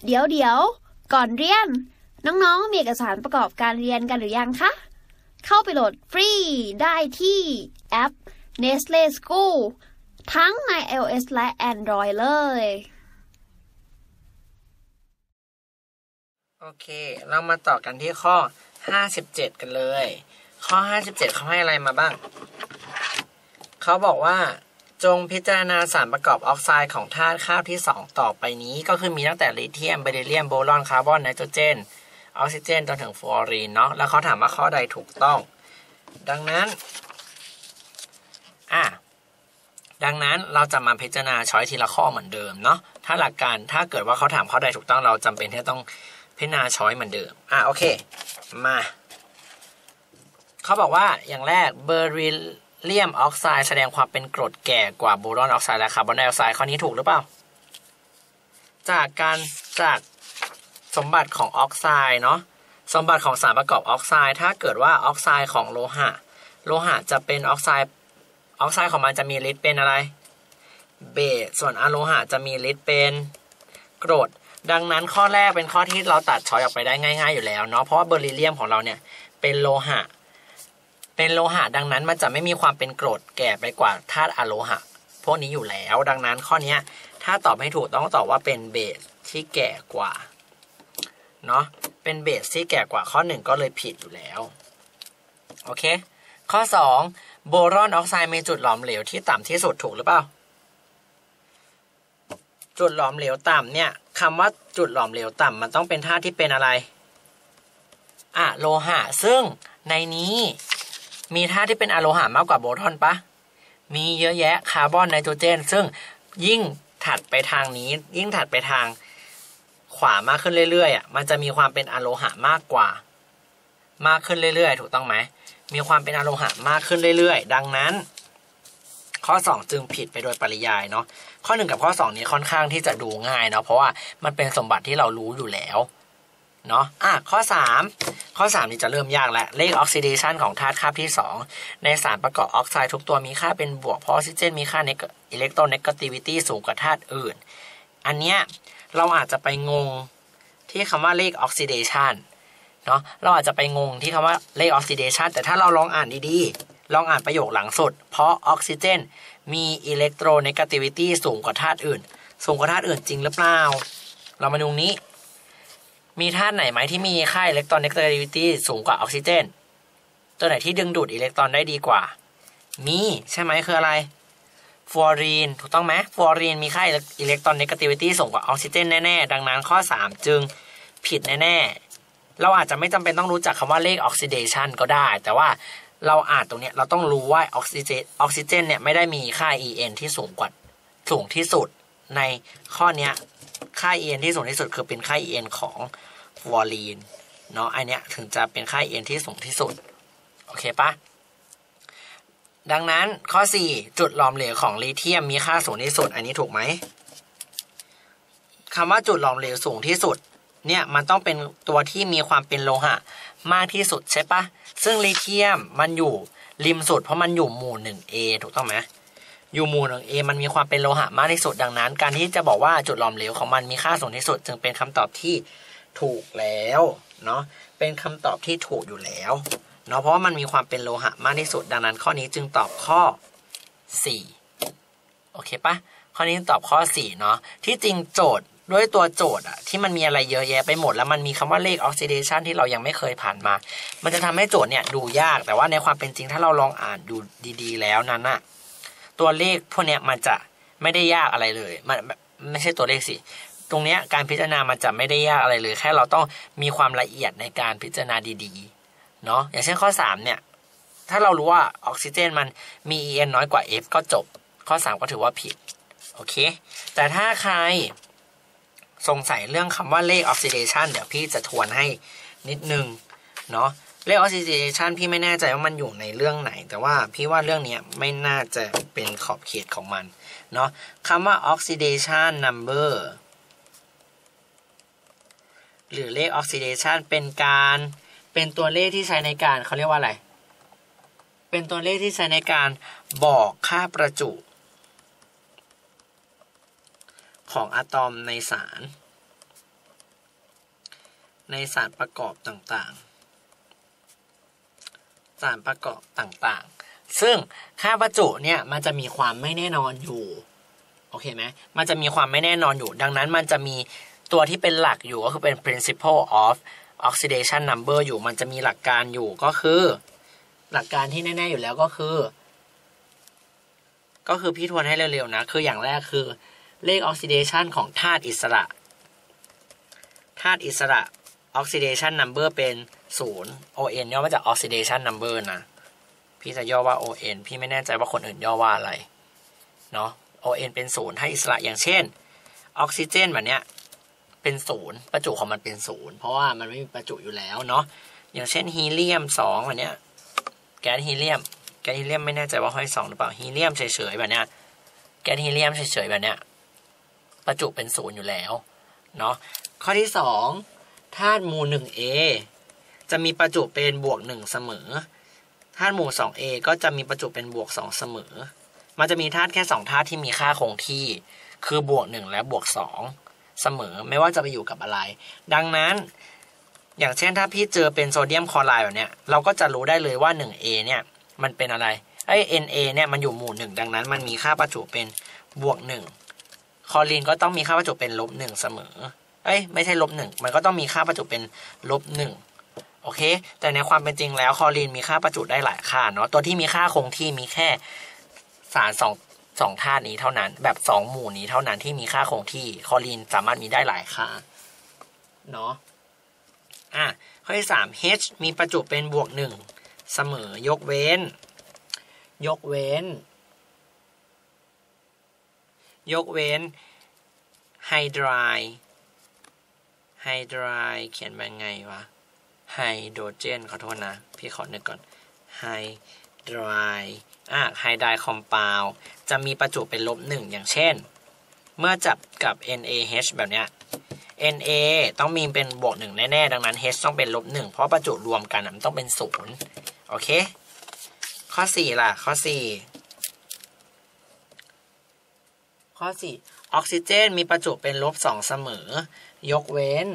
เดี๋ยวก่อนเรียนน้องๆมีเอกสารประกอบการเรียนกันหรือยังคะเข้าไปโหลดฟรีได้ที่แอป Nestle School ทั้งใน iOS และ Android เลยโอเคเรามาต่อกันที่ข้อ57กันเลยข้อ57เขาให้อะไรมาบ้างเขาบอกว่าจงพิจารณาสารประกอบออกไซด์ของธาตุคาบที่2ต่อไปนี้ก็คือมีตั้งแต่ลิเธียมเบริเลียมโบรอนคาร์บอนไนโตรเจนออกซิเจนจนถึงฟลูออรีนเนาะแล้วเขาถามว่าข้อใดถูกต้องดังนั้นเราจะมาพิจารณาช้อยทีละข้อเหมือนเดิมเนาะถ้าหลักการถ้าเกิดว่าเขาถามข้อใดถูกต้องเราจำเป็นที่ต้องพิจารณาช้อยเหมือนเดิมโอเคมาเขาบอกว่าอย่างแรกเบอริเลียมออกไซด์แสดงความเป็นกรดแก่กว่าโบรอนออกไซด์และคาร์บอนไดออกไซด์ข้อนี้ถูกหรือเปล่าจากสมบัติของออกไซด์เนาะสมบัติของสารประกอบออกไซด์ถ้าเกิดว่าออกไซด์ของโลหะจะเป็นออกไซด์ของมันจะมีฤทธิ์เป็นอะไรเบสส่วนอะโลหะจะมีฤทธิ์เป็นกรดดังนั้นข้อแรกเป็นข้อที่เราตัดช้อยออกไปได้ง่ายๆอยู่แล้วเนาะเพราะว่าเบอริเลียมของเราเนี่ยเป็นโลหะดังนั้นมันจะไม่มีความเป็นกรดแก่ไปกว่าธาตุอะโลหะพวกนี้อยู่แล้วดังนั้นข้อนี้ถ้าตอบไม่ถูกต้องตอบว่าเป็นเบสที่แก่กว่าเนาะเป็นเบสที่แก่กว่าข้อ1ก็เลยผิดอยู่แล้วโอเคข้อ2โบรอนออกไซด์มีจุดหลอมเหลวที่ต่ำที่สุดถูกหรือเปล่าจุดหลอมเหลวต่ำเนี่ยคำว่าจุดหลอมเหลวต่ำมันต้องเป็นธาตุที่เป็นอะไรอะโลหะซึ่งในนี้มีธาตุที่เป็นอะโลหะมากกว่าโบรอนปะมีเยอะแยะคาร์บอนไนโตรเจนซึ่งยิ่งถัดไปทางนี้ยิ่งถัดไปทางขวามากขึ้นเรื่อยๆมันจะมีความเป็นอะโลหะมากขึ้นเรื่อยๆถูกต้องไหมมีความเป็นอะโลหะมากขึ้นเรื่อยๆดังนั้นข้อ2จึงผิดไปโดยปริยายเนาะข้อ1กับข้อ2นี้ค่อนข้างที่จะดูง่ายเนาะเพราะว่ามันเป็นสมบัติที่เรารู้อยู่แล้วเนาะข้อ3นี่จะเริ่มยากแล้วเลขออกซิเดชันของธาตุคาบที่2ในสารประกอบออกไซด์ทุกตัวมีค่าเป็นบวกเพราะออกซิเจนมีค่าอิเล็กโทรเนกาทิวิตี้สูงกว่าธาตุอื่นอันเนี้ยเราอาจจะไปงงที่คำว่าเลขออกซิเดชันเนาะเราอาจจะไปงงที่คำว่าเลขออกซิเดชันแต่ถ้าเราลองอ่านดีๆลองอ่านประโยคหลังสุดเพราะออกซิเจนมีอิเล็กโทรเนกาทิวิตี้สูงกว่าธาตุอื่นจริงหรือเปล่าเรามาดูนี้มีธาตุไหนไหมที่มีค่าอิเล็กตรอนเนกาทิวิตี้สูงกว่าออกซิเจนตัวไหนที่ดึงดูดอิเล็กตรอนได้ดีกว่ามีใช่ไหมคืออะไรฟลูออรีนถูกต้องไหมฟลูออรีนมีค่าอิเล็กตรอนเนกาทิวิตี้สูงกว่าออกซิเจนแน่ๆดังนั้นข้อ3จึงผิดแน่ๆเราอาจจะไม่จำเป็นต้องรู้จักคำว่าเลขออกซิเดชันก็ได้แต่ว่าเราอ่านตรงนี้เราต้องรู้ว่าออกซิเจนเนี่ยไม่ได้มีค่า En ที่สูงที่สุดในข้อนี้ค่า En ที่สูงที่สุดคือเป็นค่า En ของฟลูออรีนเนาะอันเนี้ยถึงจะเป็นค่า En ที่สูงที่สุดโอเคปะดังนั้นข้อ4จุดหลอมเหลวของลิเธียมมีค่าสูงที่สุดอันนี้ถูกไหมคำว่าจุดหลอมเหลวสูงที่สุดเนี่ยมันต้องเป็นตัวที่มีความเป็นโลหะมากที่สุดใช่ปะซึ่งลิเธียมมันอยู่ริมสุดเพราะมันอยู่หมู่ 1A ถูกต้องไหมอยู่หมู่ 1A มันมีความเป็นโลหะมากที่สุดดังนั้นการที่จะบอกว่าจุดหลอมเหลวของมันมีค่าสูงที่สุดจึงเป็นคำตอบที่ถูกแล้วเนาะเป็นคำตอบที่ถูกอยู่แล้วเนาะเพราะว่ามันมีความเป็นโลหะมากที่สุดดังนั้นข้อนี้จึงตอบข้อ4โอเคปะข้อนี้ตอบข้อ4เนาะที่จริงโจทย์ด้วยตัวโจทย์ที่มันมีอะไรเยอะแยะไปหมดแล้วมันมีคำว่าเลขออกซิเดชันที่เรายังไม่เคยผ่านมามันจะทำให้โจทย์เนี่ยดูยากแต่ว่าในความเป็นจริงถ้าเราลองอ่านดูดีๆแล้วนั้นน่ะตัวเลขพวกเนี้ยมันจะไม่ได้ยากอะไรเลยมันไม่ใช่ตัวเลขสิตรงเนี้ยการพิจารณามันจะไม่ได้ยากอะไรเลยแค่เราต้องมีความละเอียดในการพิจารณาดีๆเนาะอย่างเช่นข้อ3เนี่ยถ้าเรารู้ว่าออกซิเจนมันมี En น้อยกว่า F ก็จบข้อ3ก็ถือว่าผิดโอเคแต่ถ้าใครสงสัยเรื่องคำว่าเลขออกซิเดชันเดี๋ยวพี่จะทวนให้นิดนึงเนาะเลขออกซิเดชันพี่ไม่แน่ใจว่ามันอยู่ในเรื่องไหนแต่ว่าพี่ว่าเรื่องนี้ไม่น่าจะเป็นขอบเขตของมันเนาะคำว่า oxidation number หรือเลขออกซิเดชันเป็นตัวเลขที่ใช้ในการเขาเรียกว่าอะไรเป็นตัวเลขที่ใช้ในการบอกค่าประจุของอะตอมในสารในสารประกอบต่างๆซึ่งค่าบรรจุเนี่ยมันจะมีความไม่แน่นอนอยู่โอเคไหมมันจะมีความไม่แน่นอนอยู่ดังนั้นมันจะมีตัวที่เป็นหลักอยู่ก็คือเป็น principle of oxidation number อยู่มันจะมีหลักการอยู่ก็คือหลักการที่แน่ๆอยู่แล้วก็คือพี่ทวนให้เร็วๆนะคืออย่างแรกคือเลข oxidation ของธาตุอิสระoxidation number เป็น0 ON ย่อมาจาก oxidation number นะพี่จะย่อว่า ON พี่ไม่แน่ใจว่าคนอื่นย่อว่าอะไรเนาะ ON เป็น0ธาตุอิสระอย่างเช่นออกซิเจนแบบเนี้ยเป็น0ประจุของมันเป็น0เพราะว่ามันไม่มีประจุอยู่แล้วเนาะอย่างเช่นฮีเลียม2แบบเนี้ยแก๊สฮีเลียมไม่แน่ใจว่าห้อย2หรือเปล่าฮีเลียมเฉยๆแบบเนี้ยแก๊สฮีเลียมเฉยๆแบบเนี้ยประจุเป็น0อยู่แล้วเนาะข้อที่2ธาตุหมู่ 1A จะมีประจุเป็นบวก1เสมอธาตุหมู่ 2A ก็จะมีประจุเป็นบวก2เสมอมันจะมีธาตุแค่2ธาตุที่มีค่าคงที่คือบวก1และบวก2เสมอไม่ว่าจะไปอยู่กับอะไรดังนั้นอย่างเช่นถ้าพี่เจอเป็นโซเดียมคลอไรด์แบบเนี้ยเราก็จะรู้ได้เลยว่า 1A เนี่ยมันเป็นอะไรNa เนี่ยมันอยู่หมู่1ดังนั้นมันมีค่าประจุเป็นบวก1คลอรีนก็ต้องมีค่าประจุเป็นลบ1เสมอไม่ใช่ลบ1มันก็ต้องมีค่าประจุเป็นลบ1โอเคแต่ในความเป็นจริงแล้วคลอรีนมีค่าประจุได้หลายค่าเนาะตัวที่มีค่าคงที่มีแค่สารสองธาตุนี้เท่านั้นแบบ2หมู่นี้เท่านั้นที่มีค่าคงที่คลอรีนสามารถมีได้หลายค่าเนาะข้อที่3 H มีประจุเป็นบวก1เสมอยกเว้นไฮไดรเขียนเป็นไงวะไฮโดรเจนขอโทษนะพี่ขอนึกก่อนไฮไดรคอมเพลด์จะมีประจุเป็นลบ1อย่างเช่นเมื่อจับกับ NaH แบบเนี้ย Na ต้องมีเป็นบวก1แน่ๆดังนั้น H ต้องเป็นลบ1เพราะประจุรวมกันมันต้องเป็น0โอเคข้อ4ล่ะข้อ4ออกซิเจนมีประจุเป็นลบ2เสมอยกเว้น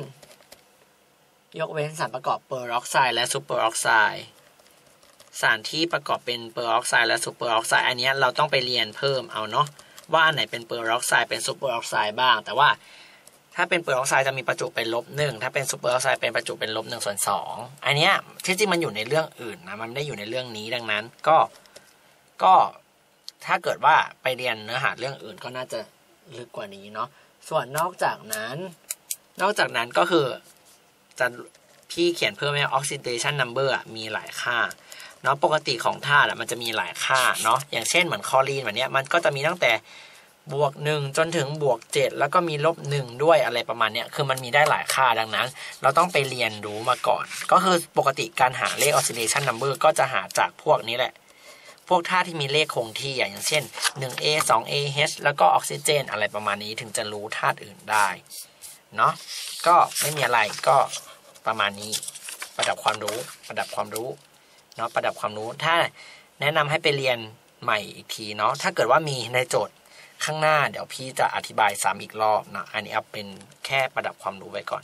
สารประกอบเปอร์ออกไซด์และซูเปอร์ออกไซด์สารที่ประกอบเป็นเปอร์ออกไซด์และซูเปอร์ออกไซด์อันนี้เราต้องไปเรียนเพิ่มเอาเนาะว่าอันไหนเป็นเปอร์ออกไซด์เป็นซูเปอร์ออกไซด์บ้างแต่ว่าถ้าเป็นเปอร์ออกไซด์จะมีประจุเป็นลบ1ถ้าเป็นซูเปอร์ออกไซด์เป็นประจุเป็นลบ1/2อันเนี้ยที่จริงมันอยู่ในเรื่องอื่นนะมันไม่ได้อยู่ในเรื่องนี้ดังนั้นก็ถ้าเกิดว่าไปเรียนเนื้อหาเรื่องอื่นก็น่าจะลึกกว่านี้เนาะส่วนนอกจากนั้นก็คือจะพี่เขียนเพิ่มให้ oxidation number มีหลายค่าเนาะปกติของธาตุมันจะมีหลายค่าเนาะอย่างเช่นเหมือนคลอรีนแบบนี้มันก็จะมีตั้งแต่บวก1จนถึงบวก7แล้วก็มีลบ1ด้วยอะไรประมาณเนี้ยคือมันมีได้หลายค่าดังนั้นเราต้องไปเรียนรู้มาก่อนก็คือปกติการหาเลข oxidation number ก็จะหาจากพวกนี้แหละพวกธาตุที่มีเลขคงที่อย่างเช่น 1A 2A H แล้วก็ออกซิเจนอะไรประมาณนี้ถึงจะรู้ธาตุอื่นได้เนาะก็ไม่มีอะไรก็ประมาณนี้ประดับความรู้เนาะประดับความรู้ถ้าแนะนำให้ไปเรียนใหม่อีกทีเนาะถ้าเกิดว่ามีในโจทย์ข้างหน้าเดี๋ยวพี่จะอธิบายซ้ำอีกรอบนะอันนี้เอาเป็นแค่ประดับความรู้ไว้ก่อน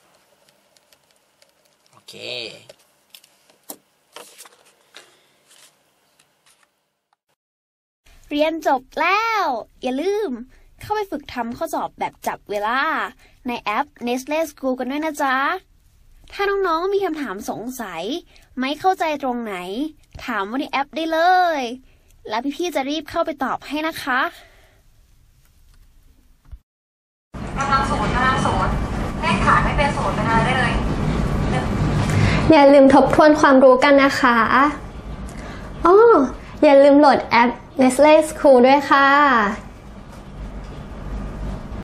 โอเคเรียนจบแล้วอย่าลืมเข้าไปฝึกทำข้อสอบแบบจับเวลาในแอป Nestle School กันด้วยนะจ๊ะถ้าน้องๆมีคำถามสงสัยไม่เข้าใจตรงไหนถามว่าในแอปได้เลยแล้วพี่ๆจะรีบเข้าไปตอบให้นะคะกำลังศูนย์เลขฐานไม่เป็น0นะคะได้เลยอย่าลืมทบทวนความรู้กันนะคะอย่าลืมโหลดแอป Nestle School ด้วยค่ะ